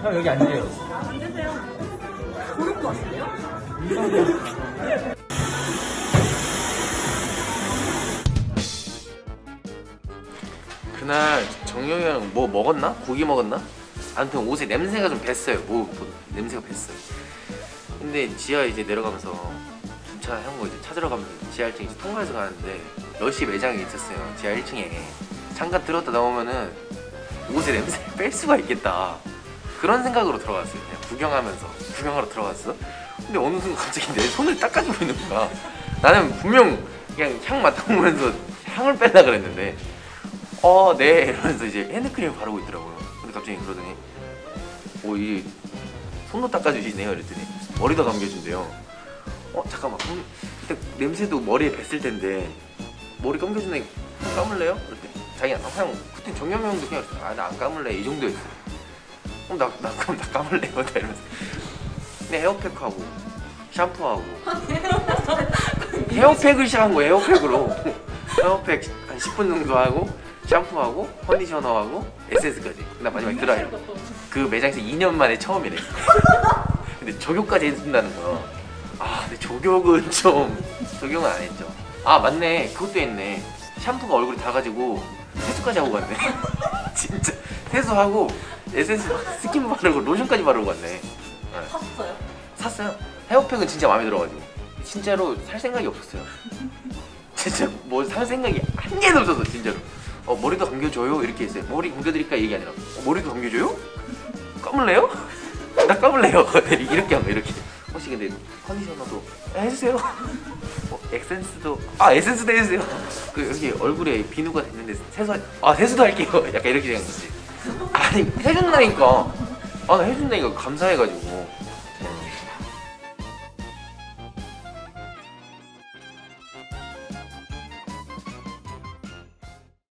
형 여기 앉으세요. 앉으세요. 그룹도 하시네요? 그날 정영이 형 뭐 먹었나? 고기 먹었나? 아무튼 옷에 냄새가 좀 뱄어요. 뭐 냄새가 뱄어요. 근데 지하 이제 내려가면서 주차 한거 이제 찾으러 가면서 지하 1층 이제 통과해서 가는데 러시 매장이 있었어요. 지하 1층에 잠깐 들었다 나오면은 옷에 냄새를 뺄 수가 있겠다 그런 생각으로 들어갔어요. 그냥 구경하러 들어갔어. 근데 어느 순간 갑자기 내 손을 닦아주고 있는 거야. 나는 분명 그냥 향 맡아보면서 향을 뺄라 그랬는데 네 이러면서 이제 핸드크림을 바르고 있더라고요. 근데 갑자기 그러더니 이 손도 닦아주시네요 이랬더니 머리도 감겨준대요. 잠깐만 그때 냄새도 머리에 뱄을 텐데 머리 감겨준다니 감을래요? 그랬더니 자기가 형 그때 정겸이 형도 그냥 나 안 감을래 이 정도였어. 그럼 그럼 나 감을래요 이러면서 근데 헤어팩하고 샴푸하고 헤어팩을 시작한 거예요. 헤어팩으로 헤어팩 한 10분 정도 하고 샴푸하고 컨디셔너하고 에센스까지. 나 마지막에 드라이. 그 매장에서 2년 만에 처음이래. 근데 조교까지 해준다는 거. 근데 조교는 조교는 안 했죠. 맞네 그것도 했네. 샴푸가 얼굴에 닿아가지고 세수까지 하고 갔네. 진짜 세수하고 에센스 스킨 바르고 로션까지 바르고 갔네. 샀어요? 샀어요. 헤어팩은 진짜 마음에 들어가지고 진짜로 살 생각이 없었어요. 진짜 뭐 살 생각이 한 개도 없었어 진짜로. 머리도 감겨줘요 이렇게 했어요. 머리 감겨드릴까 얘기 아니라 머리도 감겨줘요? 감을래요? 나 감을래요. 이렇게 한 거 이렇게. 혹시 근데 컨디셔너도 해주세요. 에센스도 에센스도 해주세요. 그 여기 얼굴에 비누가 됐는데 세수도 할게요. 약간 이렇게 된 거지. 아니 해준다니까. 나 해준다니까 감사해가지고